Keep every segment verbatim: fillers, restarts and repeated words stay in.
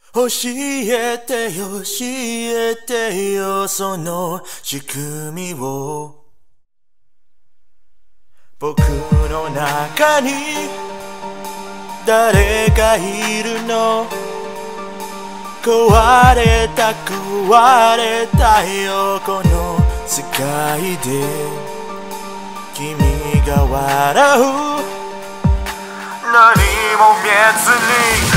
教えてよ教えてよその仕組みを僕の中に誰かいるの壊れた壊れたよこの世界で君が笑う何も見えずに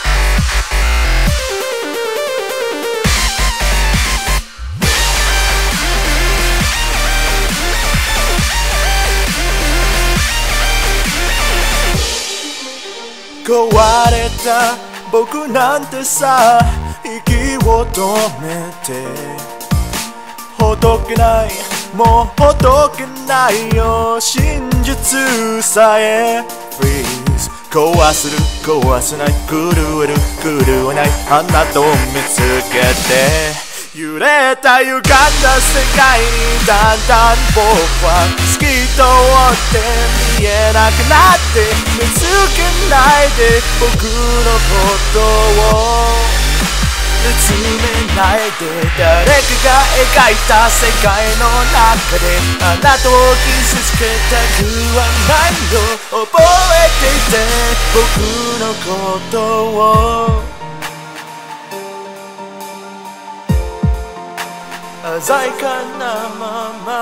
壊れた僕なんてさ息を止めてほどけないもうほどけないよ真実さえ Freeze 壊する壊せない狂える狂えないあなたを見つけて揺れた歪んだ世界にだんだん僕は透き通って見えなくなって見つけないで僕のことを見つめないで誰かが描いた世界の中であなたを傷つけたくはないよ覚えていて僕のことを鮮やかなまま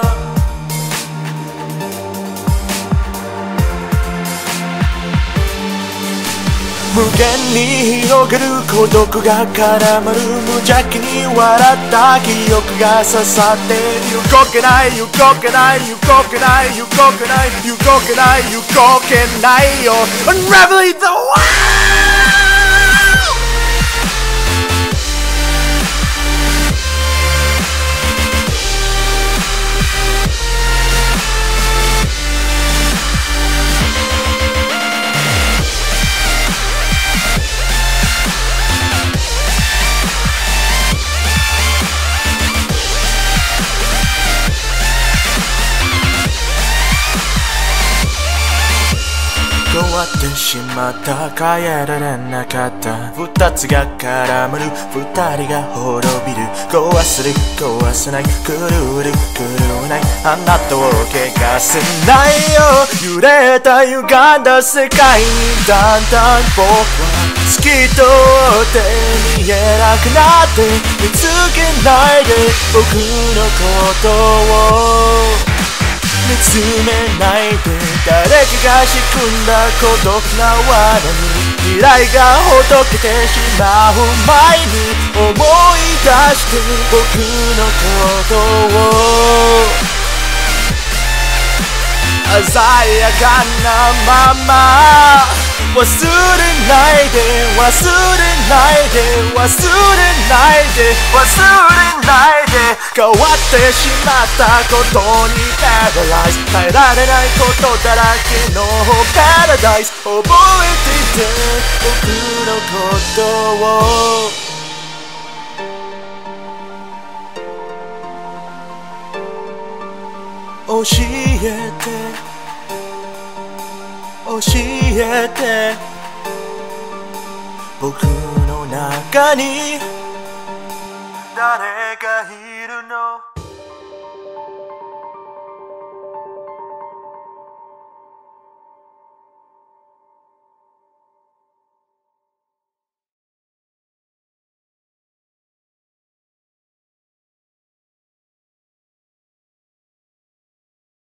無限に広がる孤独が絡まる無邪気に笑った記憶が刺さって動けない動けない動けない動けない動けない動けないよ Unravel the world終わってしまった変えられなかった二つが絡まる二人が滅びる壊する壊せない狂える狂えないあなたを怪我せないよ揺れた歪んだ世界にだんだん僕は透き通って見えなくなって見つけないで僕のことを見つめないで誰かが仕組んだ孤独な罠に未来がほどけてしまう前に思い出して僕のことを鮮やかなまま忘れないで忘れないで忘れないで忘れないで変わってしまったことにパラダイス変えられないことだらけのパラダイス覚えていて僕のことを教えて教えて僕の中に誰かいるの